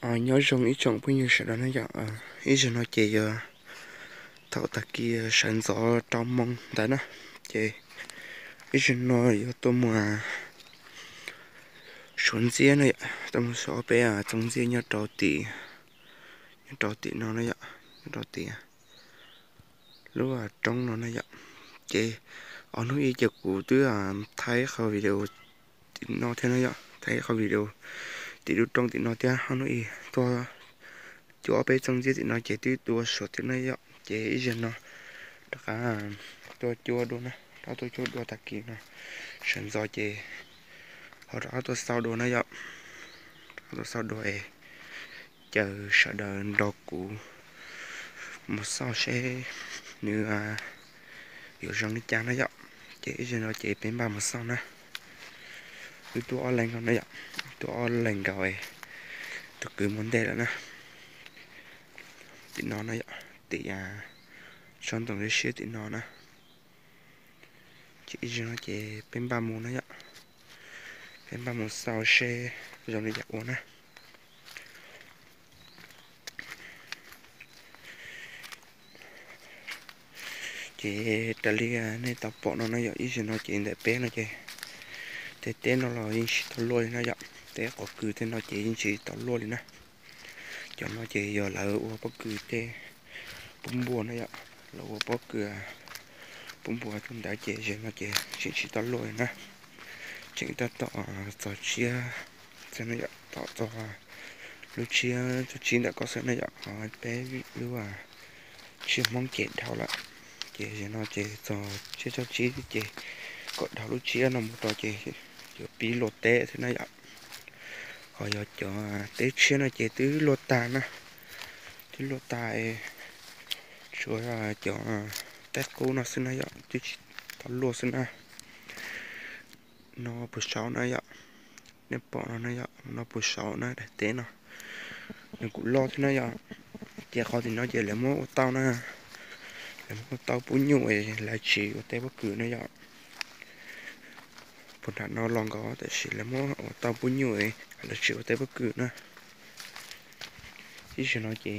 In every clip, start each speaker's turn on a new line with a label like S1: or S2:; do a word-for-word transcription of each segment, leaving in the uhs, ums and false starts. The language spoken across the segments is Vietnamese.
S1: Ờ, nhớ dùng ý chọn bao nhiêu sự đó nó dọn ờ ý cho nó chỉ uh, thảo tạc kia sản gió trong mong đấy nó chỉ ý cho nó yếu tố mà xuống dĩa này tầm số bé à trong dĩa nhớ trâu tỉ nhớ trâu tỉ nó nó dọn nhớ trâu tỉ lúc là trong nó nó dọn chỉ ở nó ý chụp của tứ à thấy khâu video nó thế nó dọn thấy khâu video thì lúc trong thì nó thế nó ý to chỗ bên trong dưới thì nó chỉ tứ tua sốt thì nó dọn chỉ ý cho nó tất cả tôi chua đồ nè đó tôi chua đồ tạc kỳ nè sẵn gió chỉ họ đó tôi sau đồ nó dọn tôi sau đồ ấy chờ sợ đợi đồ cũ một sau sẽ như à hiểu rằng cái cha nó dọn chỉ cho nó chỉ bên ba một sau nè tôi tôi lên con nó dọn tôi lên rồi tôi cứ muốn đây là nè thì nó nó dọn thì à xong tổng cái shit thì nó nè chỉ cho nó chỉ bên ba mùa nó dọn bên ba mùa sau sẽ rồi nó dọn uống nè chỉ trả lý này tập bộ nó nó dọn ý cho nó chỉ để bé nó chơi thế tên nó là những tao lôi nó dọn thế có cứ thế nó chỉ những chỉ tao lôi nè cho nó chỉ giờ là ở bất cứ thế bún bùa nó dọn là ở bất cứ bún bùa chúng đã chỉ cho nó chỉ chỉ chỉ tao lôi nè chính ta tỏ tỏ chia cho nó dọn tỏ tỏ lúc chia cho chín đã có sự nó dọn hỏi bé ví dụ là chia mong chết thao lại chỉ cho nó chỉ cho chia cho chí chỉ có thao lúc chia nó một trò chỉ bị lột tệ thế nó dọn hỏi giờ cho tết chia nó chỉ tứ lột tàn nè tứ lột tài rồi là cho tết cô nó xin nó dọn chứ tao lột xin à nó bữa sau nó dọn nếu bỏ nó nó dọn nó bữa sau nó để tết nó nhưng cũng lo thế nó dọn chỉ khó thì nó chỉ là mỗi tao nè là mỗi tao bún nhụy là chỉ có tết bất cứ nó dọn bữa nào nó lòng có để chỉ là mỗi tao bún nhụy là chỉ có tết bất cứ nè chứ cho nó chỉ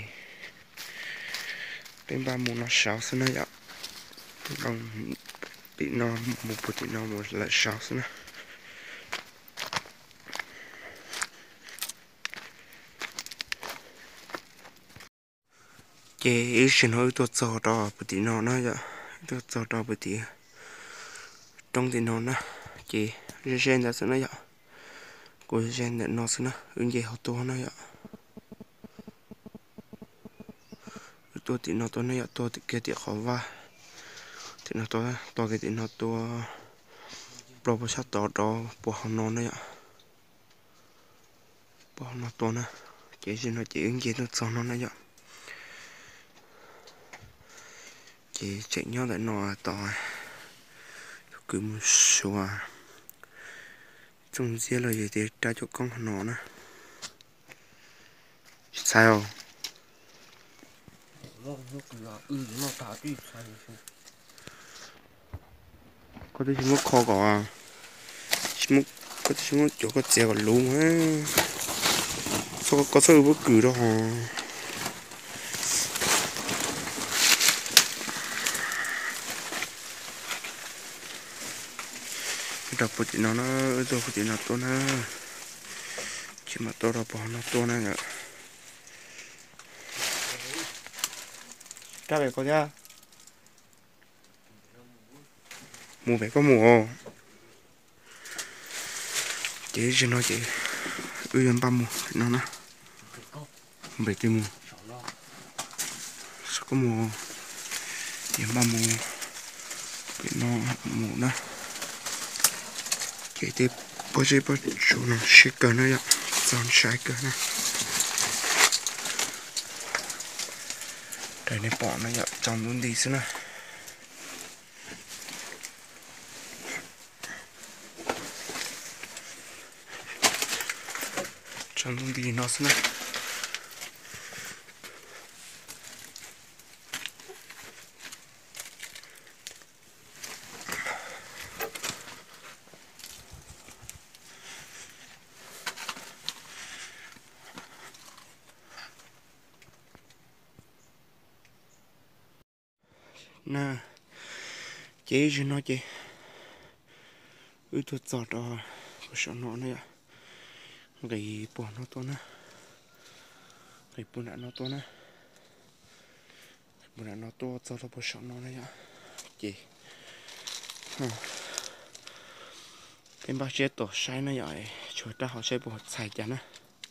S1: bên ba mùa nó sáu xin nó dọn đồng bị nó một bữa thì nó một là sáu xin nè chế ý xin hơi tôi cho đó bữa thì nó nó vậy tôi cho đó bữa thì trong thì nó nè chế gen ra xin nó vậy của gen để nó xin nè ứng gì họ tôi nó vậy tôi thì nó tôi nó vậy tôi thì kia thì khó va thì nó tôi tôi cái thì nó tôi pro bớt sát đó đó bỏ họ nó nó vậy bỏ nó tôi nè chế xin nó chỉ ứng gì nó cho nó nó vậy chỉ chạy nhau lại nọ tỏi cứ một số trong kia là gì thì tra cho con nó nè sao có thể chúng nó kho cỏ à chúng có thể chúng nó chỗ có chè còn lú á sao có sao bất cứ đâu hả đập bụi nó nó rồi bụi nó to nó chỉ mà to là bỏ nó to này nhở các bạn có nhá mùa phải có mùa chỉ cho nó chỉ ư dân ba mùa nó nè bảy cái mùa sao có mùa dân ba mùa bị nó mùa đó chỉ tiếp bao giờ bao chỗ nó shaker nó vậy dọn shaker này đây này bỏ nó vậy trong luôn đi xí này trong luôn đi nó xí này na chế chứ nó chế ư tôi chọn đó có sợ nó này ạ cái bỏ nó to nè cái bún đã nó to nè bún đã nó to cho nó bỏ sợ nó này ạ chế em bảo chế tổ sai nó vậy chúng ta họ sẽ bỏ xài chả nè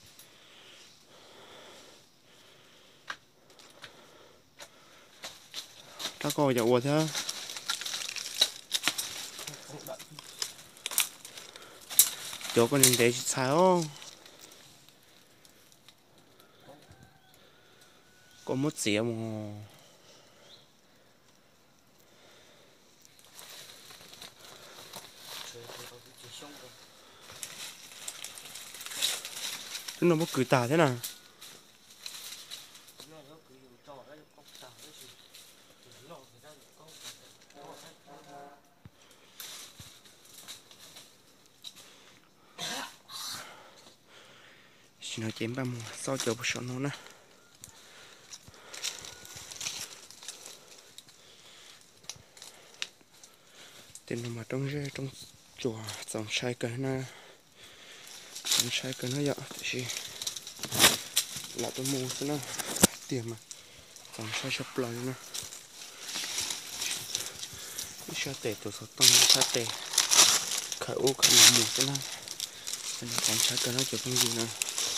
S1: ta coi giờ uổng thế chỗ con nhìn thấy sai không có một xíu mà nó mất cử tả thế nào chỉ nói chém ba mùa sau chờ một số nó nè tiền nó mà trong rê trong chùa dòng sai cái na dòng sai cái nó vậy thì là tôi mua thế nào tiền mà dòng sai sắp lại nè sai tệ tôi sẽ tăng sai tệ khởi ô khởi mua thế nào nên là dòng sai cái nó chụp cái gì nè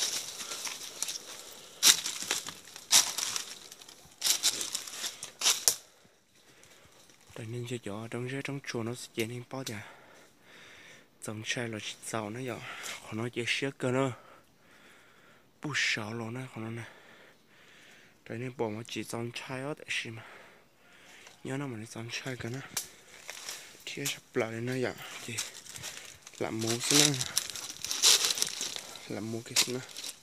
S1: tại nên cho cho trong rễ trong chùa nó sẽ chế nên bao giờ dòng sai là giàu nó vậy còn nó chỉ xếp cơ nó不少了呢可能呢tại nên bỏ mà chỉ dòng sai ở tại gì mà nhớ nó mà nó dòng sai cái nó thì sắp lại nó vậy thì làm mua cái nó làm mua cái nó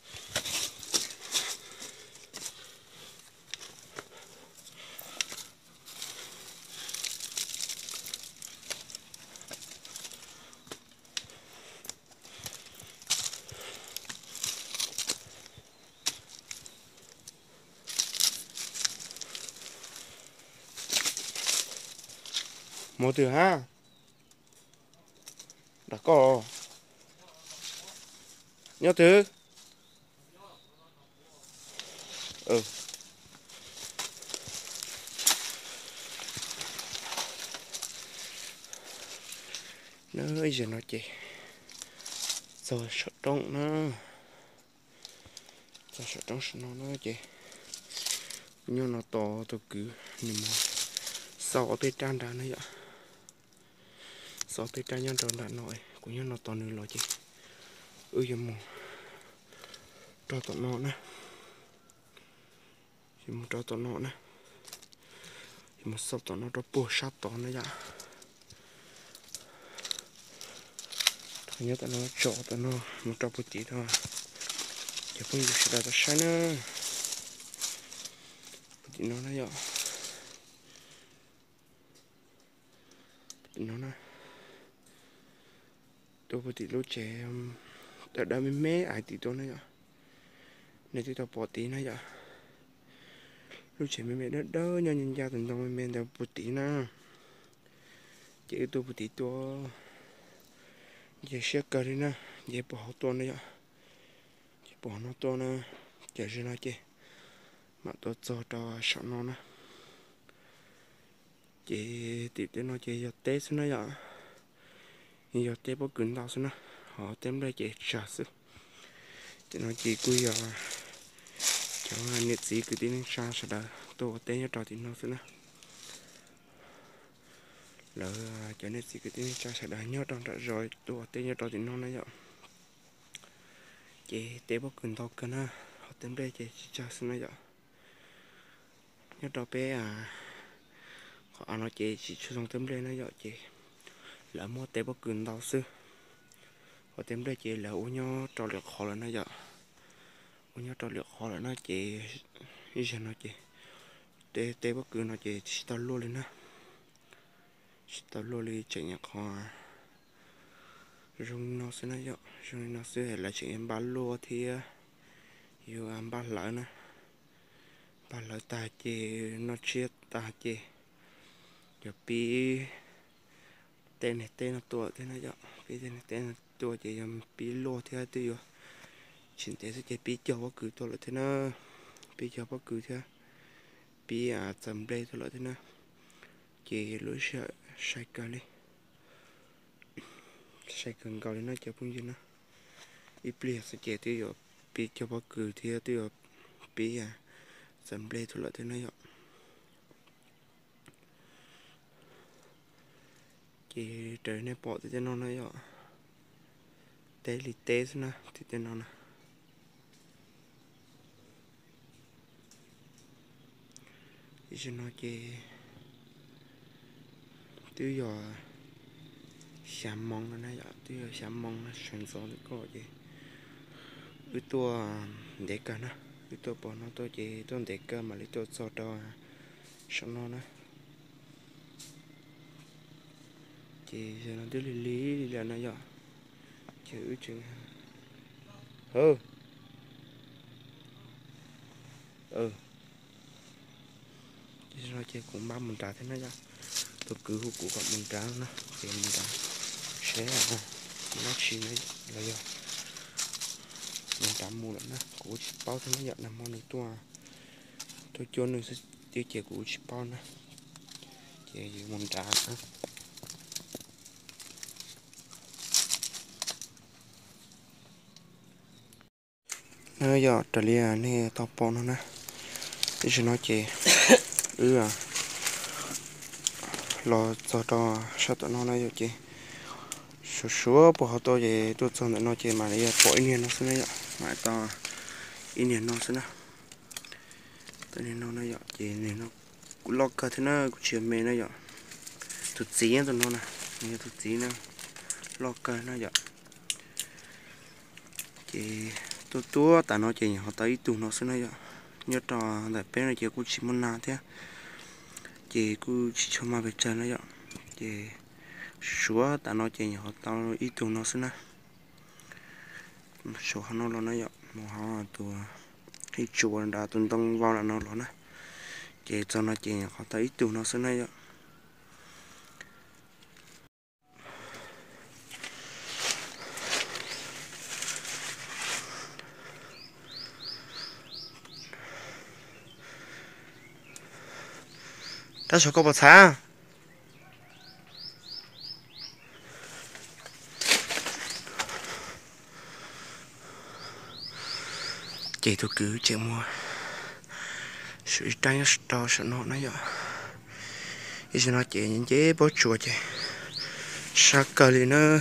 S1: một từ ha đã có nhớ từ ừ nơi giờ nó chỉ rồi sợ trong nó rồi sợ trong nó nó chỉ nhưng nó to tôi cứ nhưng mà sau tới trang đã này vậy sau tới trang nhân tròn đã nội cũng như nó to nữa rồi chị ơi giờ mù cho tụi nó nè thì một cho tụi nó nè thì một sắp tụi nó cho bùa sát tụi nó vậy thằng nhớ tụi nó cho tụi nó một cho bùa tí thôi giờ không được sẽ là sai nữa bùa tí nó này vậy nó nè tôi bùa tí lúa trẻ đã đã mấy mé ai tí tôi này vậy này tôi tao bỏ tí này vậy lúc trẻ mấy mẹ đỡ đỡ nhau nhìn ra từng tông mấy mẹ tao bùa tí nè chỉ tôi bùa tí tôi giờ sẽ cờ đi nè giờ bỏ tôi này vậy giờ bỏ nó tôi nè giờ sẽ nói chứ mà tôi cho cho sợ nó nè chị tiếp đến nói chị giờ tết xuống nó vậy giờ tết bố cứng tao xuống nó họ tem đây chị trả sức chị nói chị quy giờ cháu nhiệt gì cứ tin sang sẽ đợi tôi tết nhớ trò thì nó xuống nó lỡ cho nên gì cứ tin sang sẽ đợi nhớ trò rồi tôi tết nhớ trò thì nó nói vậy chị tết bố cứng tao cứng ha họ tem đây chị trả xuống nó vậy nhớ trò bé à họ nói chị chỉ cho xong tấm lên nó dọ chị là mua tế bóc cứng đau sư họ tấm đây chị là u nhau trò liệt khó là nó dọ u nhau trò liệt khó là nó chị như thế nó chị tế tế bóc cứng nó chị chỉ tao luôn lên á chỉ tao luôn đi chạy nhạc họ rung nó sẽ nó dọ rung nó sẽ là chị em bán lô thì yêu em bán lại nè bán lại ta chị nó chết ta chị giờ pi tên này tên là tuổi thế này giờ pi tên này tên là tuổi chỉ làm pi lô theo tôi rồi chính thế sẽ chỉ pi cho bất cứ tôi là thế nào pi cho bất cứ theo pi à tầm đây tôi là thế nào chỉ lối sợ sai cả đi sai cần cầu lên nó cho phong gì nó ít bia sẽ chỉ tôi rồi pi cho bất cứ theo tôi rồi pi à tầm đây tôi là thế nào chỉ trời này bỏ thì nó nói rồi té lì té nữa thì tên nó nè thì cho nó chỉ tiêu giờ xàm mong nó nói tiêu giờ xàm mong nó sản xuất được có gì cái tua để cả nó cái tua bỏ nó tôi chỉ tôi để cả mà lấy tôi cho đó xong nó nữa chỉ giờ nó tiêu lý lý là nó giờ chữ chữ ừ ừ chỉ nó chỉ cũng ba mình trả thế nó giờ tôi cứ hút của mình trả nó thì mình trả sẽ là nó chỉ đấy là giờ mình trả mua lại nó của bao thế nó giờ là món được tua tôi cho nó sẽ tiêu chè của bao nữa chè gì mình trả nữa nó giờ trả liền này tao bỏ nó nè thì cho nó chè ừ à lo cho cho sao tụi nó này rồi chè số số bỏ họ tôi về tôi cho nó chè mà bây bỏ in nó xuống đấy mà to in nó xuống nè tôi nên nó này chè này nó lo cả thế nó chuyện mẹ nó vậy thực chí tụi nó nè nghe thực chí nè lo cả nó vậy chè tôi tua tại nó chè họ tới tụi nó xuống đây nhớ trò tại bên này chè cũng chỉ muốn nào thế chè cũng chỉ cho mà về chơi nó vậy chè số tại nó chè họ tao ít tụi nó xuống đây số họ nó lo nó vậy mà họ tụi cái chuột đã tụi tông vào là nó lo nè chè cho nó chè họ tới ít tụi nó xuống đây vậy ta số có bao xa chị tôi cứ chạy mua sự tranh to sợ nó nó vậy thì nó chạy những chế bó chùa chạy sao cờ thì nó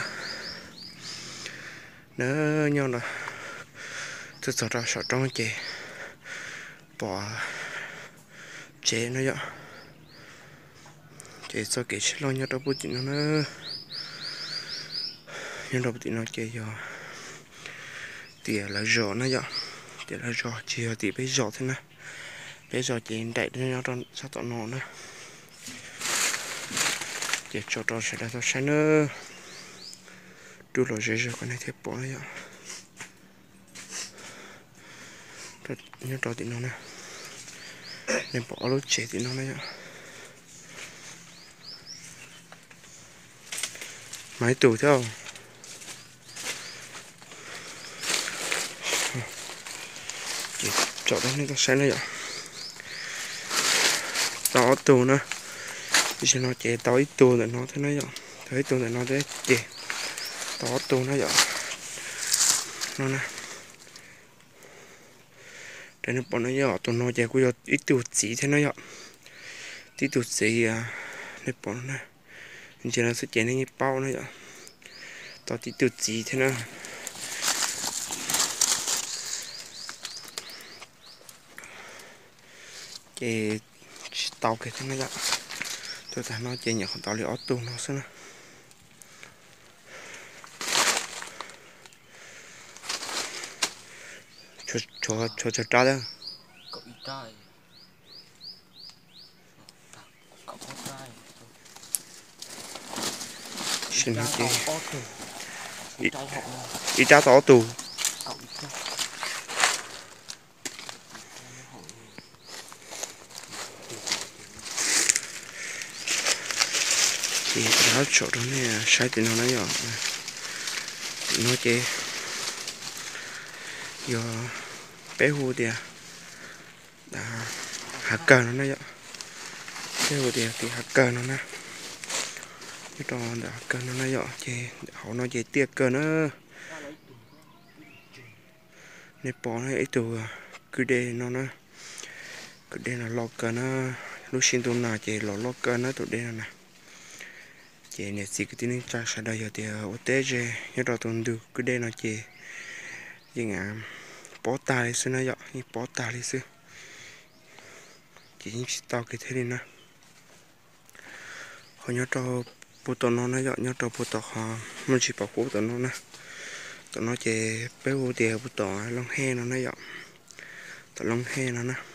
S1: nó nhau là tôi sợ ra sợ trong chạy bỏ chạy nó vậy chạy sao kể lo nhau đâu bút nó nó nhau đâu bút nó chạy rồi tiền là giò nó vậy tiền là giò chỉ thì bây giờ thế này bây giờ chỉ đại nó nhau trong sao tao nó nữa để cho cho sẽ là sẽ nữa đủ rồi sẽ con này thép bỏ nó vậy nhau cho thì nó nè nên bỏ lối chạy thì nó này máy tủ theo chỉ chọn đến cái xe này vậy tỏ tù nữa thì nó chạy tỏ ít tù để nó thế này vậy thấy tù để nó thế chị tỏ tù nó vậy nó nè để nó bỏ nó nhỏ tụi nó chạy của ít tù chỉ thế nó vậy tí tù chỉ à để bỏ nó nè chỉ là sẽ chạy lên bao nữa vậy tao tí tù chỉ thế nào cái tàu cái thế này vậy tôi thấy nó chạy nhỏ tàu liền auto nó xem nào cho cho cho cho ra đó
S2: cậu ít trai cậu có trai
S1: xin hết đi
S2: ít trai họ
S1: ít ra tàu tù
S2: cậu ít trai
S1: nó chỗ đó nè sai thì nó nói rồi nó chơi giờ bé hù thì đã hacker nó nói vậy bé hù thì thì hacker nó nè cái trò đã hacker nó nói vậy chơi họ nói chơi tiệt cơ nữa nè bỏ nó ít từ cứ để nó nó cứ để nó lọt cơ nó lúc xin tôi nào chơi lọt lọt cơ nó tụi đây nè chị này chỉ cái tin chắc sẽ đây giờ thì ở tế chơi nhớ đâu tuần được cứ đây nó chị gì ngà bỏ tay xưa nó dọ như bỏ tay đi xưa chỉ chỉ tao cái thế đi nè họ nhớ cho bộ tao nó nó dọ nhớ cho bộ tao họ mình chỉ bảo cố tao nó nè tao nó chị bé vô tiền bộ tao long he nó nó dọ tao long he nó nè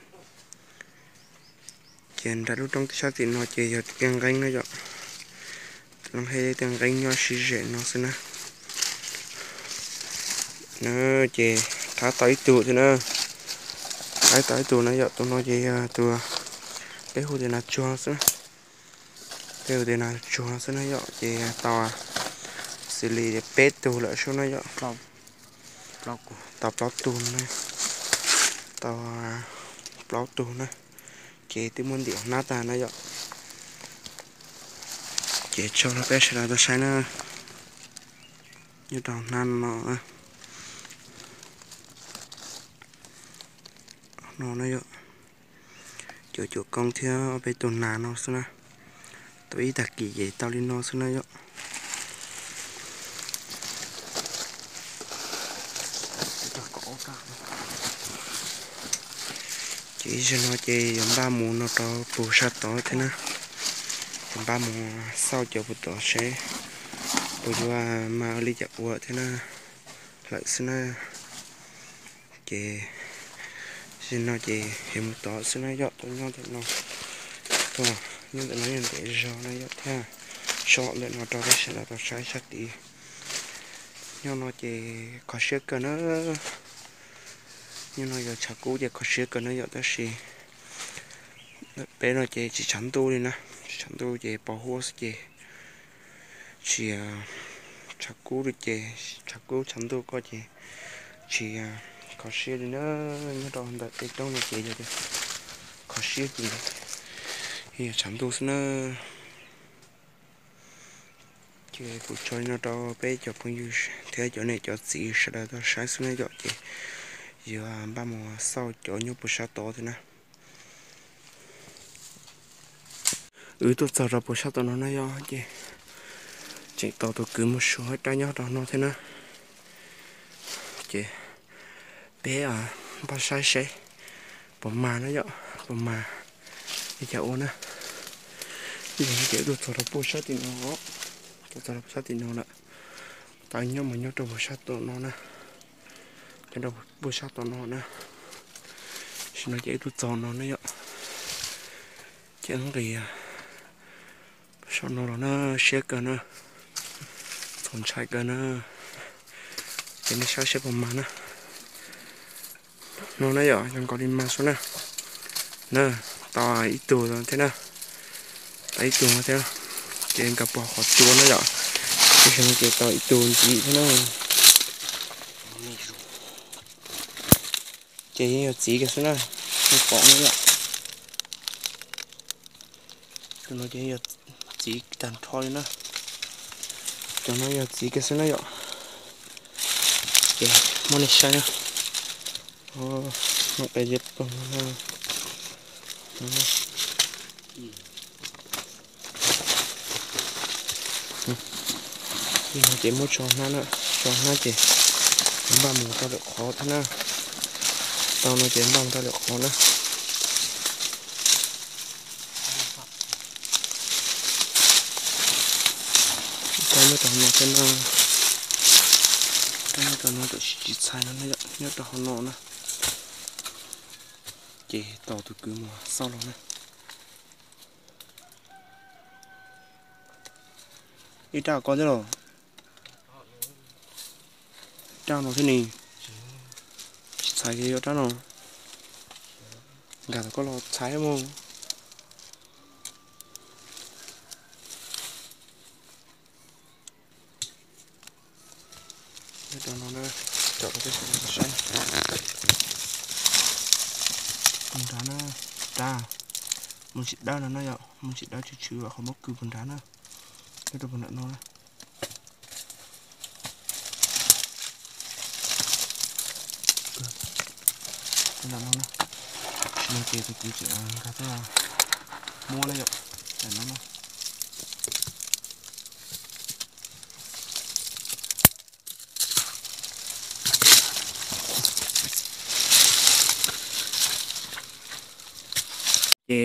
S1: chuyện đã lúc trong cái thì nó chị giờ tiếng gánh nó dọ long he tiếng gánh nó xí rẻ nó xưa nè nó chị thả tới tụ thì nó thả tới tụ nó dọ tao nó chị tụ bé vô tiền là cho xưa theo thì là cho nó sẽ nó dọ chị tao xử lý để pet tụ lại số nó dọ
S2: Plop. Plop.
S1: tao plot tụ này tao plot tụ này chị tí muốn điệu nát ta nó dọ chị cho nó bé sẽ là tao sai nó như tao nan nó nó nó dọ chỗ chỗ con theo bé tụ nà nó xưa nè tao ý đặc kỳ vậy tao lên nó xưa nó dọ chỉ cho nó chơi giống ba mùa nó to bù sát to thế nè giống ba mùa sau cho bù to sẽ bù cho mà đi chợ vợ thế nè lại xin nó chơi xin nó chơi hiểm một to xin nó dọn tôi nhau thì nó to nhưng tại nó hiện tại do nó dọn theo chọn lại nó to đấy sẽ là to sai sát đi nhưng nó chơi có sức cơ nó nhưng nó giờ chả cũ giờ có sức cơ nó dọn tới gì bé nó chơi chỉ chắn tu đi nè chắn tu chơi bảo hộ chơi chỉ chả cũ được chơi chả cũ chắn tu có chơi chỉ có sức đi nữa như đó hiện tại trong nó chơi rồi có sức gì thì chắn tu nữa chơi cuộc chơi nó to bé cho con yêu thế chỗ này cho gì sẽ là to sáng xuống này dọn chơi giờ ba mùa sau chỗ nhau bữa sau to thế nè ừ tôi sợ ra bữa sau to nó nói do chứ chỉ to tôi cứ một số hết trái nhau đó nó thế nè chứ bé à ba sai sai bỏ mà nó dọ bỏ mà đi chậu nè bây giờ kiểu tôi sợ ra bữa sau thì nó tôi sợ ra bữa sau thì nó nè tại nhau mà nhau trong bữa sau to nó nè cái đầu bữa sau to nó nè xin nó dễ tôi cho nó nó dọ chẳng thì sau nó nó xé cơ nó thôn chạy cơ nó cái này sao xé bằng mà nó nó nói rồi nhưng có đi mang xuống nè nè to ít tuổi rồi thế nào ít tuổi thế nào trên cặp bò khó chua nó rồi cái xem cái to ít tuổi gì thế nào chỉ chỉ cái số này nó bỏ nó rồi cho nó chỉ chỉ tàn thôi nữa cho nó giờ chỉ cái số này rồi ok món này sao nhá oh nó cái dép bằng nó chỉ một tròn nó nữa tròn nó chỉ ba mùa tao được khó thế nào tao nói chuyện bằng tao được khó nữa tao nói tao nói thế nào tao nói tao nói tao chỉ sai nó nữa nhớ tao nó nữa chỉ tao từ cứ mùa sau đó nữa ít tao có thế rồi tao nói thế này sai cái đó nó gà có lo sai không cho nó nó cho cái xanh con rắn nó ra mình chỉ đá nó nó vậy mình chỉ đá chữ chữ và không mất cứ con rắn nó cái đồ con nó cái nó nó nó kêu thì cứ chỉ cái thứ là mua lấy vậy để nó nó yeah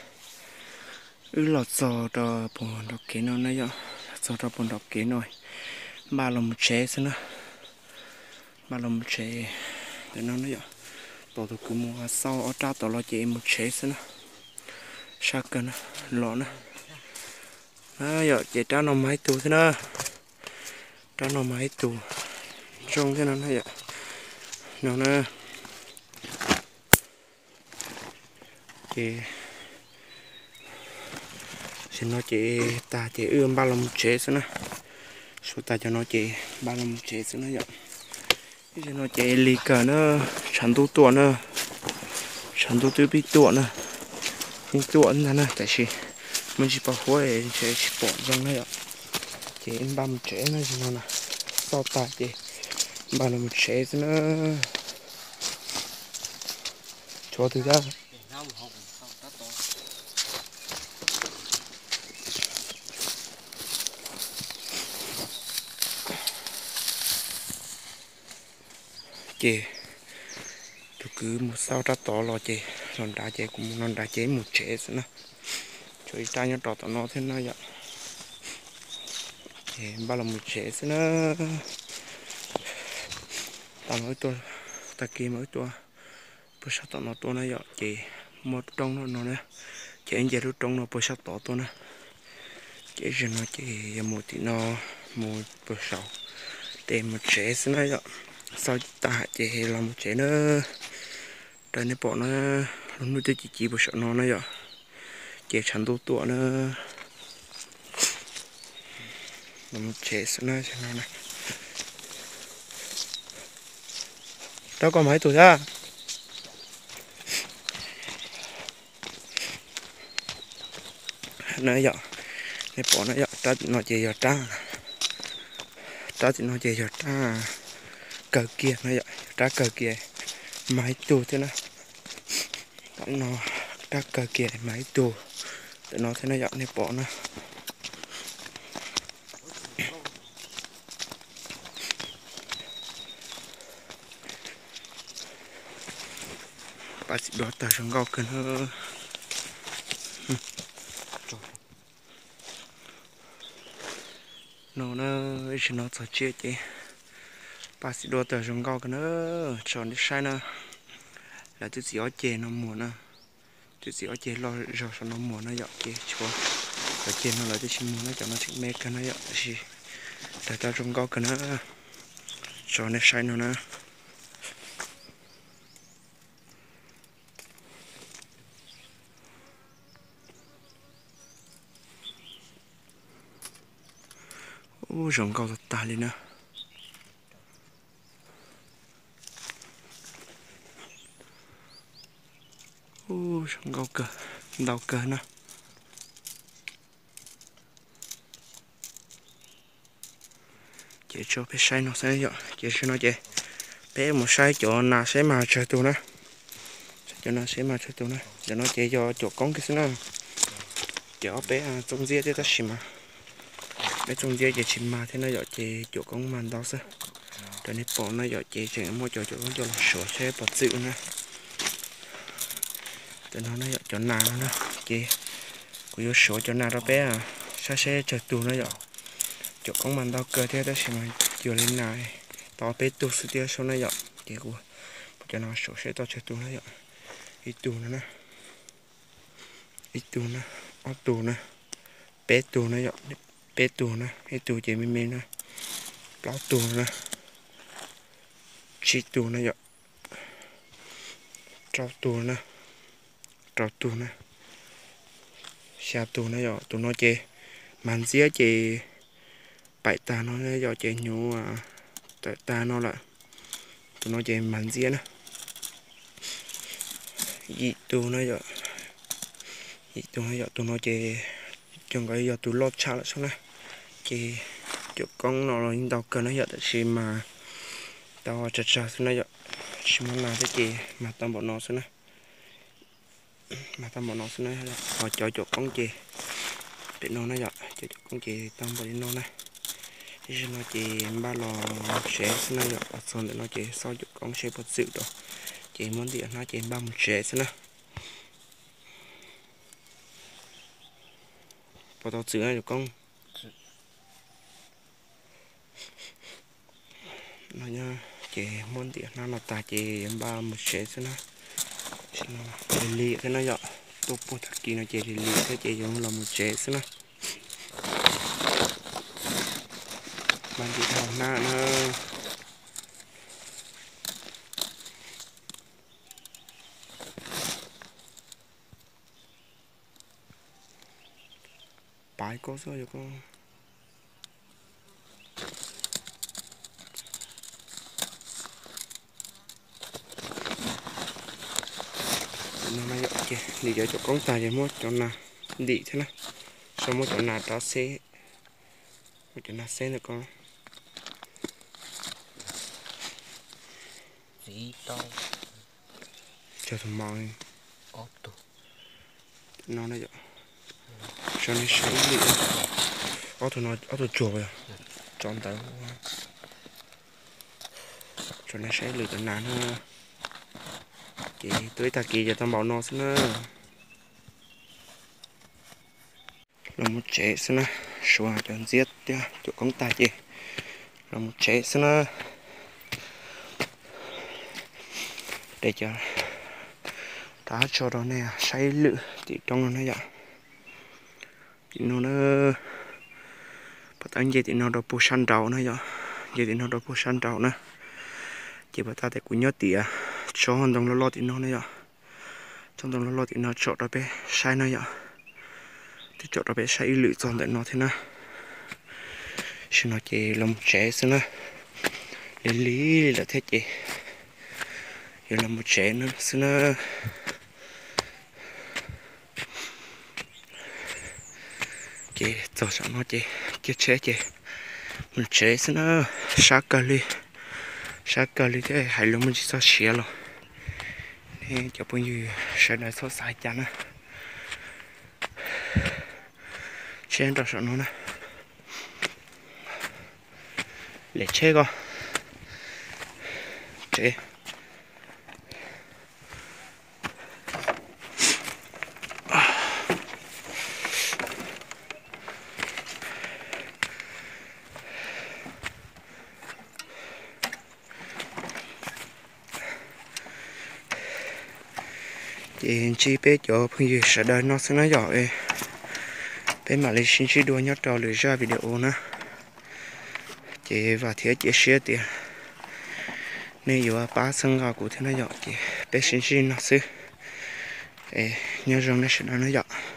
S1: ư lọt sò đò bồn đọc kế nó này vậy sò đò bồn đọc kế rồi ba lồng chế xem nó ba lồng chế để nó này vậy tổ tụ cứ mua sau ở trao tổ lo chế một chế xem nó sao cần lọ nó à vậy chế trao nó máy tù thế nó trao nó máy tù trong thế nó này vậy nó nè chế xin nó chế ta chế ươm ba lồng chế xem nó số ta cho nó chế ba lồng chế xem nó vậy cái nó chế lì cả nó chẳng tu tuột nữa chẳng tu tu bị tuột nữa nhưng tuột nữa nè tại vì mình chỉ bảo huế chế chỉ bỏ trong này ạ chế ba mươi chế nó gì nè sau ta chế ba mươi chế nó cho từ ra chế tôi cứ một sao ra to lo chế còn đá chế cũng non đá chế một chế nữa chơi trai nó trọt nó thế nó vậy chế ba là một chế nữa ta nói tôi ta kia mới tôi bữa sau tao nó tôi nó vậy chế một trong nó nó nè chế anh chế lúc trong nó bữa sau tao tôi nè chế rồi nó chế một tí nó một bữa sau để một chế nữa vậy sau ta chế là một chế nữa đây này bỏ nó nó nuôi tới chỉ chỉ bữa sau nó nó vậy chế chẳng tu tuổi nữa nó một chế nữa cho nó này đó có mấy tuổi ra nó vậy này bỏ nó vậy ta nó chế giờ ta ta chỉ nó chế giờ ta cờ kia nó vậy ta cờ kia mấy tuổi thế nào nó ta cờ kia mấy tuổi để nó thế nó vậy này bỏ nó bà sĩ đó ta xuống góc cần hơn nó nó chỉ nó sợ chết chứ bà sĩ đó ta xuống góc cần hơn chọn đi sai nữa là tôi chỉ ở chè nó muốn nữa tôi chỉ ở chè lo rồi sao nó muốn nó dọn chè chúa ở chè nó là tôi chỉ muốn nó cho nó thích mê cái nó dọn gì tại ta xuống góc cần hơn chọn đi sai nữa nữa ô rồng cao thật ta lên nè ô rồng cao cờ đau cờ nè chế cho bé sai nó sẽ dọn chế cho nó chế bé một sai chỗ nào sẽ mà chơi tụ nè cho nó sẽ mà chơi tụ nè cho nó chế cho chỗ con cái nó cho bé trong dĩa thế ta xí mà bé trong dĩa chế chìm mà thế nó dọn chế chỗ con màn đó sao cho nên bỏ nó dọn chế chế mua chỗ chỗ con cho là sửa xe bật dịu nè cho nó nó dọn chỗ nào nó chế của yêu sửa chỗ nào đó bé à sao xe chơi tụ nó dọn chỗ con màn đó cơ thế đó xí mà chiều lên này to bé tụ sự tiêu sau nó dọn chế của cho nó sửa xe to chơi tụ nó dọn ít tụ nữa nè ít tụ nè ở tụ nè bé tụ nó dọn bé tụ nè ít tụ chế mềm mềm nè lão tụ nè chỉ tụ nè dọn trâu tụ nè trâu tụ nè xa tụ nè dọn tụ nó chế màn dĩa chế bảy ta nó dọn chế nhú à tại ta nó là tụi nó chơi mặn diễn á gì tụi nó giờ gì tụi nó giờ tụi nó chơi trong cái giờ tụi lót chả lại xong này chơi chỗ con nó là những tàu cần nó giờ tại khi mà tao chặt chặt xuống này giờ chỉ muốn làm cái gì mà tao bỏ nó xuống này mà tao bỏ nó xuống này là họ cho chỗ con chơi để nó nó giờ cho chỗ con chơi tao bỏ đi nó này thì nó chỉ ba lò sẽ xuống này giờ xong để nó chơi sau chỗ con sẽ bớt sự đó chỉ muốn điện nó chỉ ba một sẽ xuống này bỏ tao chữ này được không nó nha chỉ muốn điện nó là ta chỉ ba một sẽ xuống này để lì cái nó dọ tôi buộc thật kỳ nó chỉ để lì cái chỉ dùng là một sẽ xuống này bạn chỉ thằng na nó bài có sao được không nó này ok đi cho chỗ con tài để mua cho nào đi thế này xong mua chỗ nào đó xe một chỗ nào xe được con
S2: gì đâu
S1: cho thằng mồi
S2: ô tô
S1: nó này cho nên sáng đi ô tô nó ô tô chùa rồi chọn tới cho nên sáng lựa tận nán ha chị tới ta kỳ cho tao bảo nó xin nữa là một chế xin nữa xóa chọn giết nha chỗ công tài chị là một chế xin nữa để cho đá cho đó nè say lự thì trong nó này vậy thì nó nó bắt anh vậy thì nó đâu bù săn trâu nữa vậy vậy thì nó đâu bù săn trâu nữa chỉ bắt ta để cũng nhớ tỉa cho hơn trong lo thì nó này vậy trong trong lo thì nó chọn đó bé sai nó vậy thì chọn đó bé sai lự chọn để nó thế nào xin nó chỉ làm trẻ xin nó lý lý là thế chị giờ làm một trẻ nữa xin nó chị cho sao nó chị chết chết chị mình chế xin nó sát cờ li sát cờ li thế hay là mình chỉ sao xé rồi nên cho bao nhiêu sẽ nói số sai chắn á trên đó sao nó nè để chế coi chế thì chỉ biết cho phương gì sẽ đợi nó sẽ nói giỏi bên mà lấy xin chỉ đua nhớ trò lưỡi ra video nữa chị và thiết chia sẻ tiền nên giờ ba sân gà của thế này giỏi chị bên xin xin nó sẽ nhớ rằng nó sẽ nói giỏi